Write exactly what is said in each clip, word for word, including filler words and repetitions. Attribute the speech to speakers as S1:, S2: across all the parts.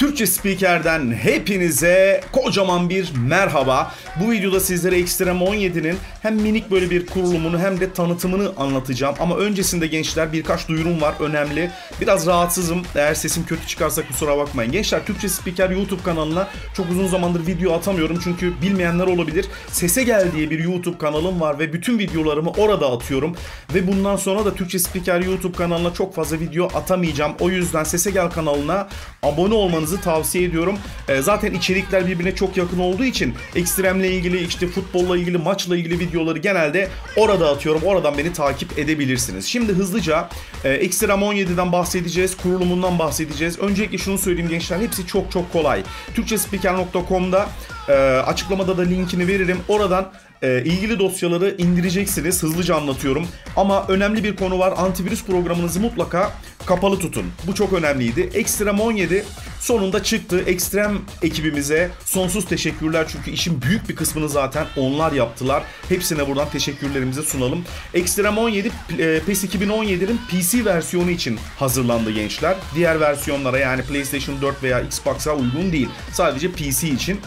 S1: Türkçe Spiker'den hepinize kocaman bir merhaba. Bu videoda sizlere Ekstrem on yedi'nin hem minik böyle bir kurulumunu hem de tanıtımını anlatacağım. Ama öncesinde gençler birkaç duyurum var, önemli. Biraz rahatsızım, eğer sesim kötü çıkarsa kusura bakmayın. Gençler, Türkçe Spiker YouTube kanalına çok uzun zamandır video atamıyorum. Çünkü bilmeyenler olabilir. Sese Gel diye bir YouTube kanalım var ve bütün videolarımı orada atıyorum. Ve bundan sonra da Türkçe Spiker YouTube kanalına çok fazla video atamayacağım. O yüzden Sese Gel kanalına abone olmanızı tavsiye ediyorum. E, zaten içerikler birbirine çok yakın olduğu için ekstremle ilgili, işte futbolla ilgili, maçla ilgili videoları genelde orada atıyorum. Oradan beni takip edebilirsiniz. Şimdi hızlıca e, Ekstrem on yedi'den bahsedeceğiz. Kurulumundan bahsedeceğiz. Öncelikle şunu söyleyeyim gençler. Hepsi çok çok kolay. Türkçespiker nokta com'da e, açıklamada da linkini veririm. Oradan E, ilgili dosyaları indireceksiniz. Hızlıca anlatıyorum. Ama önemli bir konu var. Antivirüs programınızı mutlaka kapalı tutun. Bu çok önemliydi. Ekstrem on yedi sonunda çıktı. Ekstrem ekibimize sonsuz teşekkürler. Çünkü işin büyük bir kısmını zaten onlar yaptılar. Hepsine buradan teşekkürlerimizi sunalım. Ekstrem on yedi e, PES iki bin on yedi'nin P C versiyonu için hazırlandı gençler. Diğer versiyonlara, yani PlayStation dört veya Xbox'a uygun değil. Sadece P C için.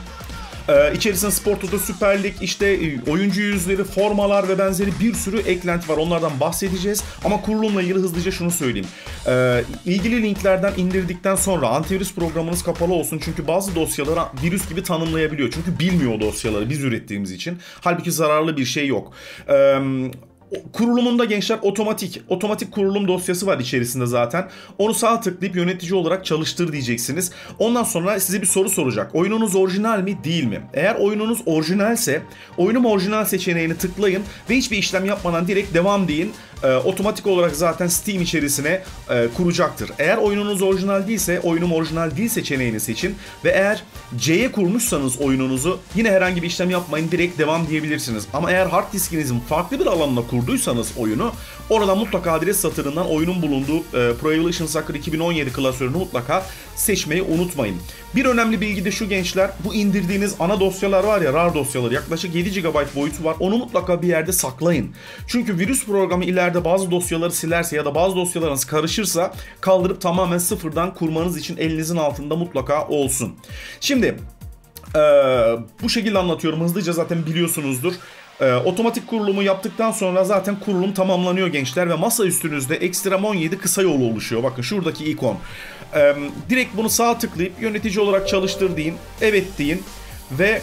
S1: Ee, içerisinde Spor Toto, Süper Lig, işte oyuncu yüzleri, formalar ve benzeri bir sürü eklenti var. Onlardan bahsedeceğiz. Ama kurulumla ilgili hızlıca şunu söyleyeyim. Ee, ilgili linklerden indirdikten sonra antivirüs programınız kapalı olsun. Çünkü bazı dosyaları virüs gibi tanımlayabiliyor. Çünkü bilmiyor o dosyaları biz ürettiğimiz için. Halbuki zararlı bir şey yok. Ee, Kurulumunda gençler otomatik otomatik kurulum dosyası var içerisinde zaten. Onu sağ tıklayıp yönetici olarak çalıştır diyeceksiniz. Ondan sonra size bir soru soracak. Oyununuz orijinal mi, değil mi? Eğer oyununuz orijinalse oyunum orijinal seçeneğini tıklayın ve hiçbir işlem yapmadan direkt devam deyin. Ee, otomatik olarak zaten Steam içerisine e, kuracaktır. Eğer oyununuz orijinal değilse oyunum orijinal değil seçeneğini seçin ve eğer C'ye kurmuşsanız oyununuzu yine herhangi bir işlem yapmayın, direkt devam diyebilirsiniz. Ama eğer hard diskinizin farklı bir alanına kurduysanız oyunu, oradan mutlaka adres satırından oyunun bulunduğu e, Pro Evolution Soccer iki bin on yedi klasörünü mutlaka seçmeyi unutmayın. Bir önemli bilgi de şu gençler, bu indirdiğiniz ana dosyalar var ya, RAR dosyaları, yaklaşık yedi gigabayt boyutu var. Onu mutlaka bir yerde saklayın. Çünkü virüs programı ileride bazı dosyaları silerse ya da bazı dosyalarınız karışırsa kaldırıp tamamen sıfırdan kurmanız için elinizin altında mutlaka olsun. Şimdi ee, bu şekilde anlatıyorum hızlıca, zaten biliyorsunuzdur. Ee, otomatik kurulumu yaptıktan sonra zaten kurulum tamamlanıyor gençler ve masa üstünüzde Ekstrem on yedi kısa yolu oluşuyor. Bakın şuradaki ikon. Ee, direkt bunu sağa tıklayıp yönetici olarak çalıştır deyin, evet deyin ve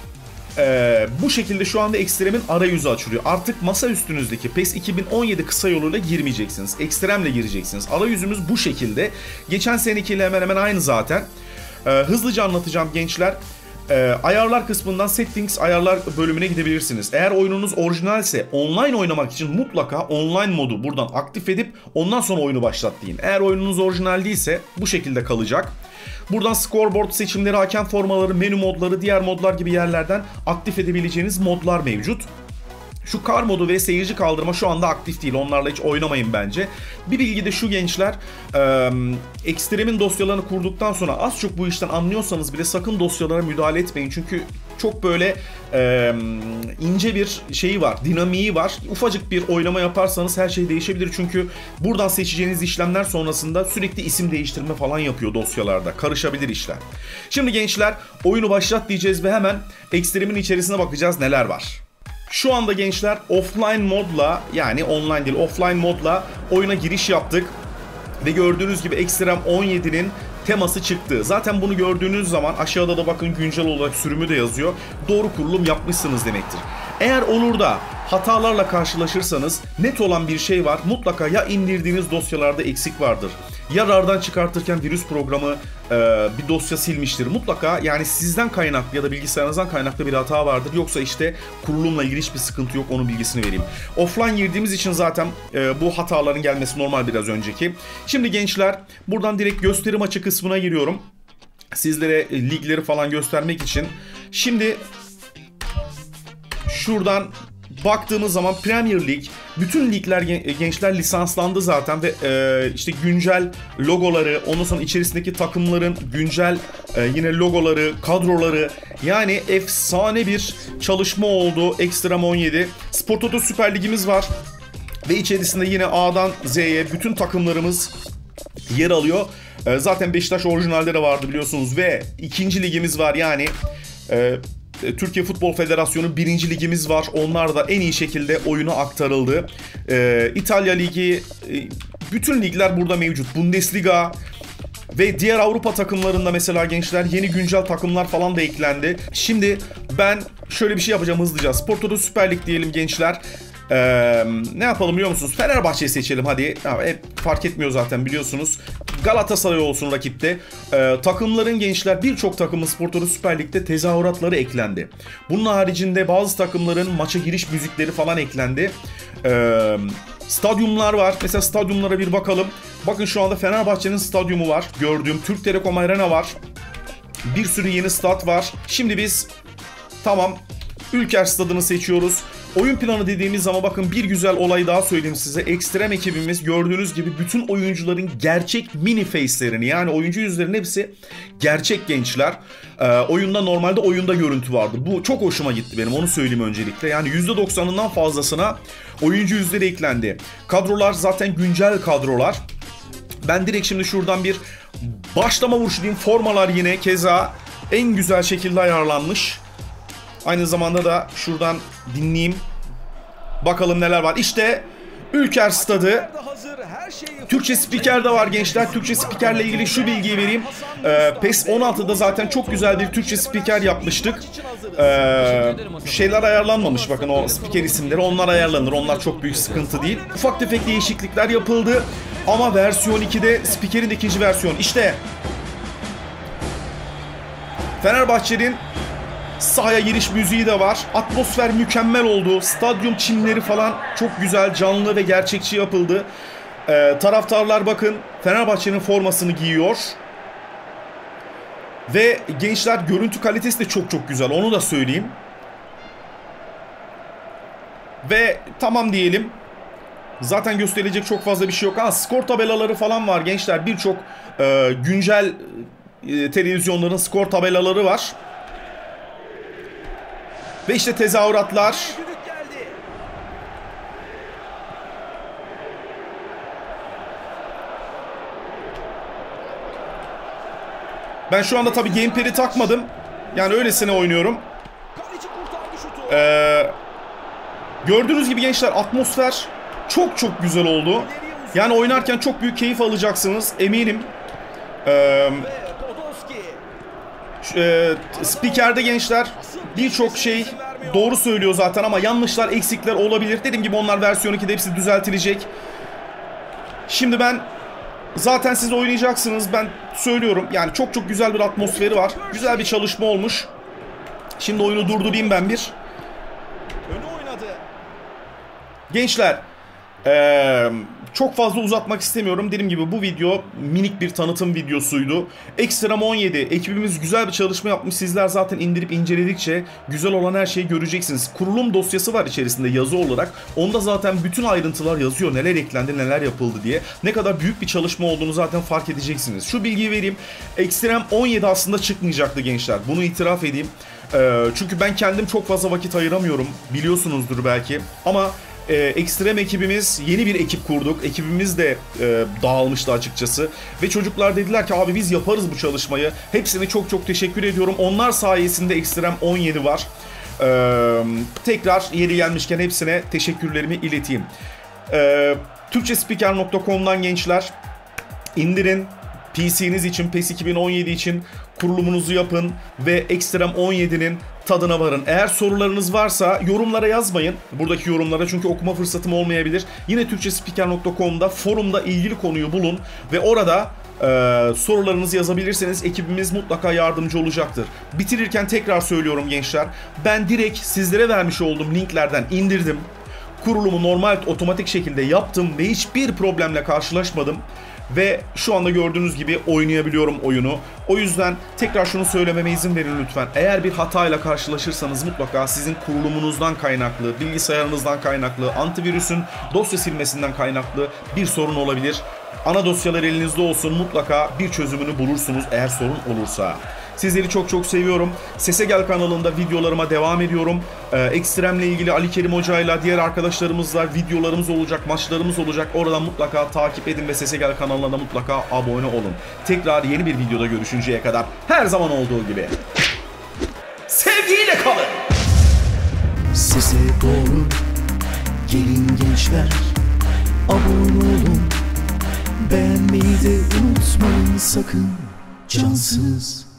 S1: Ee, bu şekilde şu anda Ekstrem'in arayüzü açılıyor. Artık masa üstünüzdeki PES iki bin on yedi kısa yoluyla girmeyeceksiniz. Ekstrem'le gireceksiniz. Arayüzümüz bu şekilde. Geçen senekiyle hemen hemen aynı zaten. Ee, hızlıca anlatacağım gençler. Ee, ayarlar kısmından Settings ayarlar bölümüne gidebilirsiniz. Eğer oyununuz orijinalse online oynamak için mutlaka online modu buradan aktif edip ondan sonra oyunu başlat deyin. Eğer oyununuz orijinal değilse bu şekilde kalacak. Buradan scoreboard seçimleri, hakem formaları, menü modları, diğer modlar gibi yerlerden aktif edebileceğiniz modlar mevcut. Şu kar modu ve seyirci kaldırma şu anda aktif değil. Onlarla hiç oynamayın bence. Bir bilgi de şu gençler. E, Ekstrem'in dosyalarını kurduktan sonra az çok bu işten anlıyorsanız bile sakın dosyalara müdahale etmeyin. Çünkü çok böyle e, ince bir şeyi var, dinamiği var. Ufacık bir oynama yaparsanız her şey değişebilir. Çünkü buradan seçeceğiniz işlemler sonrasında sürekli isim değiştirme falan yapıyor dosyalarda. Karışabilir işler. Şimdi gençler oyunu başlat diyeceğiz ve hemen Ekstrem'in içerisine bakacağız neler var. Şu anda gençler offline modla, yani online değil offline modla oyuna giriş yaptık. Ve gördüğünüz gibi Ekstrem on yedi'nin teması çıktı. Zaten bunu gördüğünüz zaman aşağıda da bakın güncel olarak sürümü de yazıyor. Doğru kurulum yapmışsınız demektir. Eğer olur da hatalarla karşılaşırsanız net olan bir şey var. Mutlaka ya indirdiğiniz dosyalarda eksik vardır. Ya RAR'dan çıkartırken virüs programı e, bir dosya silmiştir. Mutlaka yani sizden kaynaklı ya da bilgisayarınızdan kaynaklı bir hata vardır. Yoksa işte kurulumla ilgili hiçbir sıkıntı yok, onun bilgisini vereyim. Offline girdiğimiz için zaten e, bu hataların gelmesi normal biraz önceki. Şimdi gençler buradan direkt gösterim açı kısmına giriyorum. Sizlere ligleri falan göstermek için. Şimdi şuradan baktığımız zaman Premier Lig, bütün ligler gençler lisanslandı zaten ve e, işte güncel logoları, ondan sonra içerisindeki takımların güncel e, yine logoları, kadroları, yani efsane bir çalışma oldu Ekstrem on yedi. Spor Toto Süper Ligimiz var ve içerisinde yine A'dan Z'ye bütün takımlarımız yer alıyor. E, zaten Beşiktaş orijinalleri vardı biliyorsunuz ve ikinci ligimiz var yani. E, Türkiye Futbol Federasyonu birinci ligimiz var. Onlar da en iyi şekilde oyuna aktarıldı. E, İtalya Ligi, e, bütün ligler burada mevcut. Bundesliga ve diğer Avrupa takımlarında mesela gençler yeni güncel takımlar falan da eklendi. Şimdi ben şöyle bir şey yapacağım hızlıca. Spor Toto Süper Lig diyelim gençler. Ee, ne yapalım biliyor musunuz? Fenerbahçe'yi seçelim hadi. Ha, hep fark etmiyor zaten biliyorsunuz. Galatasaray olsun rakipte. Ee, takımların gençler birçok takımın Spor Toto Süper Lig'de tezahüratları eklendi. Bunun haricinde bazı takımların maça giriş müzikleri falan eklendi. Ee, stadyumlar var. Mesela stadyumlara bir bakalım. Bakın şu anda Fenerbahçe'nin stadyumu var. Gördüğüm Türk Telekom Arena var. Bir sürü yeni stat var. Şimdi biz tamam Ülker Stadı'nı seçiyoruz. Oyun planı dediğimiz zaman bakın bir güzel olay daha söyleyeyim size. Ekstrem ekibimiz gördüğünüz gibi bütün oyuncuların gerçek mini face'lerini yani oyuncu yüzlerinin hepsi gerçek gençler. Ee, oyunda normalde oyunda görüntü vardı. Bu çok hoşuma gitti benim onu söyleyeyim öncelikle. Yani yüzde doksanından fazlasına oyuncu yüzleri eklendi. Kadrolar zaten güncel kadrolar. Ben direkt şimdi şuradan bir başlama vuruşu diyeyim. Formalar yine keza en güzel şekilde ayarlanmış. Aynı zamanda da şuradan dinleyeyim. Bakalım neler var. İşte Ülker Stadı. Türkçe spiker de var gençler. Türkçe spikerle ilgili şu bilgiyi vereyim. Ee, PES on altıda zaten çok güzel bir Türkçe spiker yapmıştık. Ee, şeyler ayarlanmamış bakın o spiker isimleri. Onlar ayarlanır. Onlar çok büyük sıkıntı değil. Ufak tefek değişiklikler yapıldı. Ama versiyon ikide spikerin ikinci versiyonu. İşte Fenerbahçe'nin sahaya giriş müziği de var. Atmosfer mükemmel oldu. Stadyum çimleri falan çok güzel, canlı ve gerçekçi yapıldı. Ee, taraftarlar bakın Fenerbahçe'nin formasını giyiyor. Ve gençler görüntü kalitesi de çok çok güzel. Onu da söyleyeyim. Ve tamam diyelim. Zaten gösterilecek çok fazla bir şey yok. Ha, skor tabelaları falan var gençler. Birçok e, güncel e, televizyonların skor tabelaları var. Ve işte tezahüratlar. Ben şu anda tabii gamepad'i takmadım. Yani öylesine oynuyorum. Ee, gördüğünüz gibi gençler atmosfer çok çok güzel oldu. Yani oynarken çok büyük keyif alacaksınız eminim. Ee, e, spikerde gençler birçok şey doğru söylüyor zaten ama yanlışlar, eksikler olabilir. Dediğim gibi onlar versiyon ikide hepsi düzeltilecek. Şimdi ben zaten siz oynayacaksınız. Ben söylüyorum. Yani çok çok güzel bir atmosferi var. Güzel bir çalışma olmuş. Şimdi oyunu durdurayım ben bir. Gençler ee, çok fazla uzatmak istemiyorum. Dediğim gibi bu video minik bir tanıtım videosuydu. Ekstrem on yedi ekibimiz güzel bir çalışma yapmış. Sizler zaten indirip inceledikçe güzel olan her şeyi göreceksiniz. Kurulum dosyası var içerisinde yazı olarak. Onda zaten bütün ayrıntılar yazıyor. Neler eklendi, neler yapıldı diye. Ne kadar büyük bir çalışma olduğunu zaten fark edeceksiniz. Şu bilgiyi vereyim. Ekstrem on yedi aslında çıkmayacaktı gençler. Bunu itiraf edeyim. Ee, çünkü ben kendim çok fazla vakit ayıramıyorum. Biliyorsunuzdur belki. Ama Ee, ekstrem ekibimiz yeni bir ekip kurduk. Ekibimiz de e, dağılmıştı açıkçası. Ve çocuklar dediler ki abi biz yaparız bu çalışmayı. Hepsine çok çok teşekkür ediyorum. Onlar sayesinde Ekstrem on yedi var. Ee, tekrar yeri gelmişken hepsine teşekkürlerimi ileteyim. Ee, Türkçe spiker nokta com'dan gençler indirin. P C'niz için, PES iki bin on yedi için kurulumunuzu yapın ve Ekstrem on yedinin tadına varın. Eğer sorularınız varsa yorumlara yazmayın. Buradaki yorumlara çünkü okuma fırsatım olmayabilir. Yine Türkçe spiker nokta com'da forumda ilgili konuyu bulun ve orada e, sorularınızı yazabilirseniz ekibimiz mutlaka yardımcı olacaktır. Bitirirken tekrar söylüyorum gençler. Ben direkt sizlere vermiş olduğum linklerden indirdim. Kurulumu normal otomatik şekilde yaptım ve hiçbir problemle karşılaşmadım. Ve şu anda gördüğünüz gibi oynayabiliyorum oyunu. O yüzden tekrar şunu söylememe izin verin lütfen. Eğer bir hatayla karşılaşırsanız mutlaka sizin kurulumunuzdan kaynaklı, bilgisayarınızdan kaynaklı, antivirüsün dosya silmesinden kaynaklı bir sorun olabilir. Ana dosyalar elinizde olsun, mutlaka bir çözümünü bulursunuz eğer sorun olursa. Sizleri çok çok seviyorum. Sese Gel kanalında videolarıma devam ediyorum. Ee, Ekstrem'le ilgili Ali Kerim Hoca'yla, diğer arkadaşlarımızla videolarımız olacak, maçlarımız olacak. Oradan mutlaka takip edin ve Sese Gel kanalına da mutlaka abone olun. Tekrar yeni bir videoda görüşünceye kadar her zaman olduğu gibi sevgiyle kalın.
S2: Sese doğru gelin gençler, abone olun, beğenmeyi de unutmayın sakın, cansız.